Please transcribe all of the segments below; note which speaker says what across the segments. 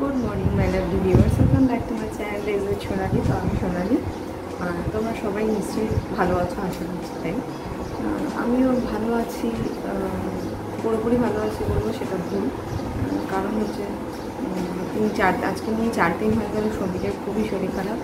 Speaker 1: Good morning my lovely viewers, welcome back to my channel dayswith sonali। তো আমি সোনালি। তোমরা সবাই নিশ্চয়ই ভালো আছো, আশা করছি। তাই আমিও ভালো আছি, পুরোপুরি ভালো আছি বলবো সেটা ভুল। কারণ হচ্ছে আজকে নিয়ে 4 দিন হয়ে গেল শরীরের খুবই শরীর খারাপ।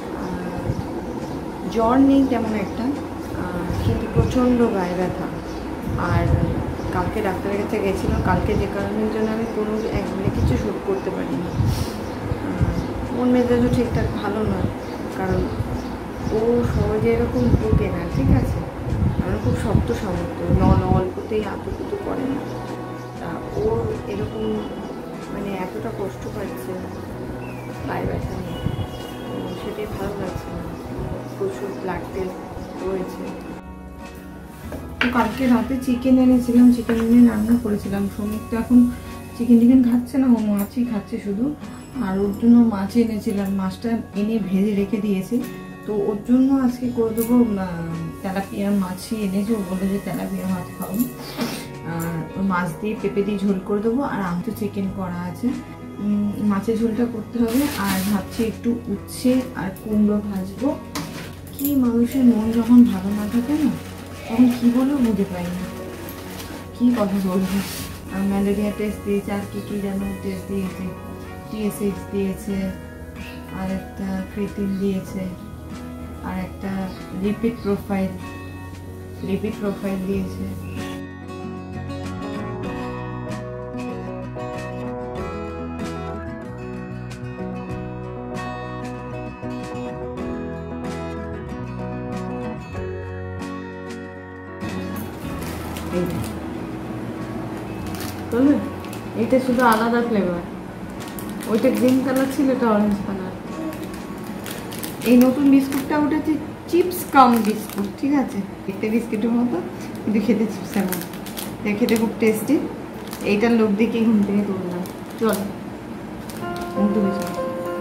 Speaker 1: জ্বর নেই তেমন একটা, কিন্তু প্রচণ্ড গায়ে ব্যথা। আর কালকে ডাক্তারের কাছে গেছিলাম, কালকে যে কারণের জন্য আমি কোনো কিছু শ্যুট করতে পারিনি। মন মেজাজও ঠিকঠাক ভালো নয়, কারণ ও সহজে এরকম ঢোকে না, ঠিক আছে। আমার খুব শক্ত সামর্থ্য, অল্পতেই আতুপুতু করে না। তা ওর এরকম মানে এতটা কষ্ট পাচ্ছে গায়ে ব্যথা নিয়ে, তো সেটাই ভালো লাগছে না। প্রচুর ব্লাড টেস্ট রয়েছে। তো কালকে রাতে চিকেন এনেছিলাম, চিকেন এনে রান্না করেছিলাম। সমীর তো এখন চিকেন খাচ্ছে না, ও মাছই খাচ্ছে শুধু। আর ওর জন্য মাছ এনেছিলাম, মাছটা এনে ভেজে রেখে দিয়েছি। তো ওর জন্য আজকে করে দেবো তেলাপিয়া মাছই এনেছে, ও বলে যে তেলাপিয়া মাছ খাবো। ওই মাছ দিয়ে পেঁপে দিয়ে ঝোল করে দেবো। আর আমি তো চিকেন করা আছে, মাছের ঝোলটা করতে হবে। আর ভাবছি একটু উচ্ছে আর কুমড়ো ভাজবো। কি মানুষের মন যখন ভালো না থাকে না, তখন কী বলেও বুঝতে পারি না, কী কথা বলবো। ম্যালেরিয়া টেস্ট দিয়েছে, আর কী যেন টেস্ট দিয়েছে, TSH দিয়েছে, আর একটা ক্রিটিন দিয়েছে, আর একটা লিপিড প্রোফাইল দিয়েছে। বলবে এটা শুধু আলাদা ফ্লেভার, ওইটা গ্রিন কালার ছিল, এটা অরেঞ্জ কালার। এই নতুন বিস্কুটটা ওটা হচ্ছে চিপস কাম বিস্কুট, ঠিক আছে। দেখতে বিস্কুটের মতো, কিন্তু খেতে চিপসের মতো, খেতে খুব টেস্টি। এইটার লোভ দেখে ঘুম থেকে তুললাম। চল মুখ ধুয়ে চল।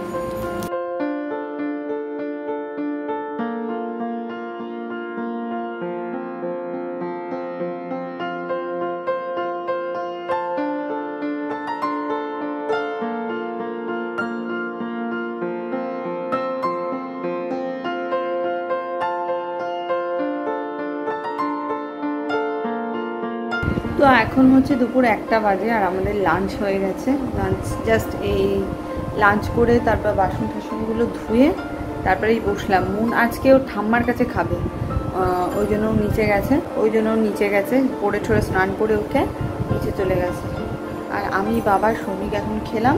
Speaker 1: তো এখন হচ্ছে দুপুর 1টা বাজে, আর আমাদের লাঞ্চ হয়ে গেছে। লাঞ্চ জাস্ট এই লাঞ্চ করে তারপর বাসন টাসনগুলো ধুয়ে তারপরেই বসলাম। মুন আজকে ওর ঠাম্মার কাছে খাবে, ওই জন্য নিচে গেছে, পড়ে ঠরে স্নান করে উঠে নিচে চলে গেছে। আর আমি বাবা শ্রমিক এখন খেলাম।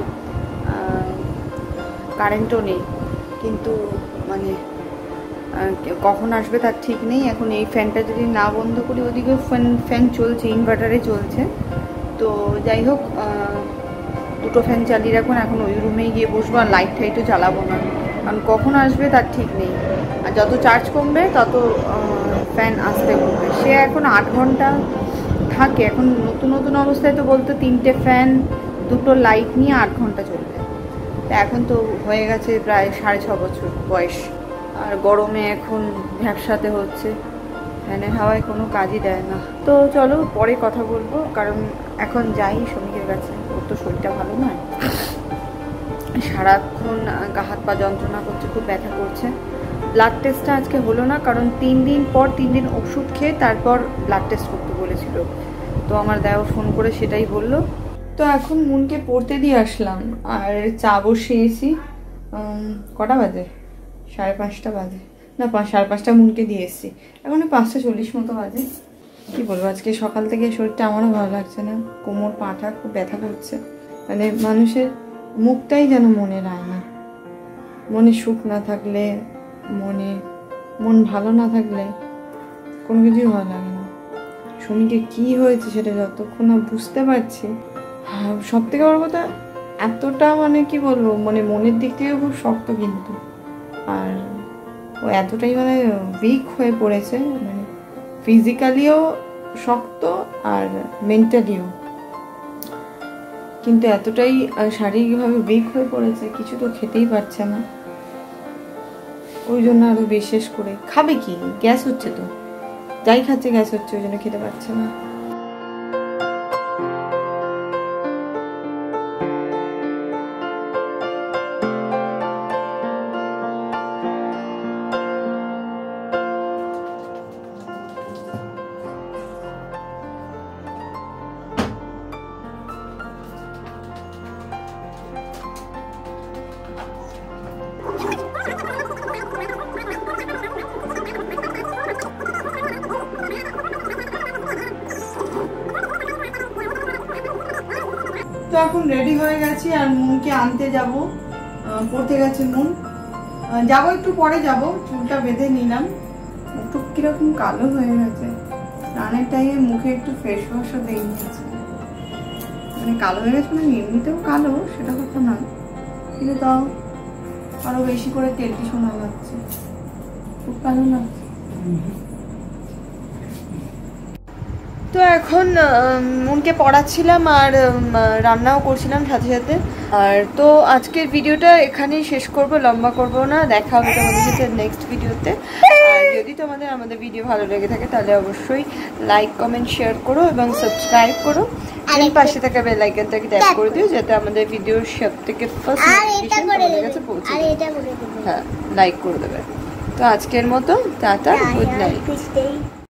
Speaker 1: কারেন্টও নেই, কিন্তু মানে কখন আসবে তার ঠিক নেই। এখন এই ফ্যানটা যদি না বন্ধ করি, ওদিকে ফ্যান চলছে, ইনভার্টারে চলছে। তো যাই হোক, 2টো ফ্যান চালিয়ে রাখুন। এখন ওই রুমেই গিয়ে বসবো, আর লাইট টাইটও জ্বালাবো না, কারণ কখন আসবে তার ঠিক নেই। আর যত চার্জ কমবে তত ফ্যান আসতে কমবে। সে এখন 8 ঘন্টা থাকে। এখন নতুন অবস্থায় তো বলতো 3টে ফ্যান 2টো লাইট নিয়ে 8 ঘন্টা চলবে। তা এখন তো হয়ে গেছে প্রায় 6.5 বছর বয়স। আর গরমে এখন ভ্যাপসাতে হচ্ছে, ফ্যানের হাওয়ায় কোনো কাজই দেয় না। তো চলো পরে কথা বলবো, কারণ এখন যাই শ্রমিকের কাছে। ওর তো শরীরটা ভালো নয়, সারাক্ষণ গা হাত পা যন্ত্রণা করছে, খুব ব্যথা করছে। ব্লাড টেস্টটা আজকে হলো না, কারণ 3 দিন পর 3 দিন ওষুধ খেয়ে তারপর ব্লাড টেস্ট করতে বলেছিল। তো আমার দেওয়া ফোন করে সেটাই বললো। তো এখন মুনকে পড়তে দিয়ে আসলাম, আর চা বসিয়েছি। কটা বাজে? 5:30 বাজে না, 5:30 মুনকে দিয়ে এসেছি। এখন 5:40 মতো বাজে। কি বলবো, আজকে সকাল থেকে শরীরটা আমারও ভালো লাগছে না, কোমর পাটা খুব ব্যথা করছে। মানে মানুষের মুখটাই যেন মনে রায় না। মনে সুখ না থাকলে, মন ভালো না থাকলে কোনো কিছুই ভালো লাগে না। শনিকে কি হয়েছে সেটা যতক্ষণ না বুঝতে পারছি। সব থেকে বড় কথা, এতটা মানে কি বলবো, মানে মনের দিক থেকে খুব শক্ত, কিন্তু আর ও এতটাই মানে উইক হয়ে পড়েছে, মানে ফিজিক্যালিও শক্ত আর মেন্টালিও, কিন্তু এতটাই শারীরিকভাবে উইক হয়ে পড়েছে, কিছু তো খেতেই পারছে না। ওই জন্য আরো বিশেষ করে খাবে কি, গ্যাস হচ্ছে, তো যাই খাচ্ছে গ্যাস হচ্ছে, ওই জন্য খেতে পারছে না। এখন রেডি হয়ে গেছি আর মুনকে আনতে যাব, পড়তে গেছে মুন। যাবো একটু পরে যাব, চুলটা বেঁধে নিলাম। একটু কিরকম কালো হয়ে গেছে, স্নানের টাইমে মুখে একটু ফেস ওয়াশও দিয়ে নিয়েছে। মানে কালো হয়ে গেছে মানে এমনিতেও কালো, সেটা কথা না, কিন্তু তাও আরো বেশি করে তেলটি শোনা যাচ্ছে, খুব কালো না। তো এখন মুনকে পড়াচ্ছিলাম আর রান্নাও করছিলাম সাথে সাথে। আর তো আজকের ভিডিওটা এখানেই শেষ করব, লম্বা করব না। দেখা হবে তোমাদের সাথে নেক্সট ভিডিওতে। আর যদি তোমাদের আমাদের ভিডিও ভালো লেগে থাকে তাহলে অবশ্যই লাইক কমেন্ট শেয়ার করো এবং সাবস্ক্রাইব করো। আর পাশে থাকা বেল আইকনটাকে ট্যাপ করে দিও যাতে আমাদের ভিডিওর সবথেকে ফার্স্ট নোটিফিকেশন তোমাদের কাছে পৌঁছে যায়। হ্যাঁ, লাইক করে দেবে। তো আজকের মতো টাটা, গুড নাইট।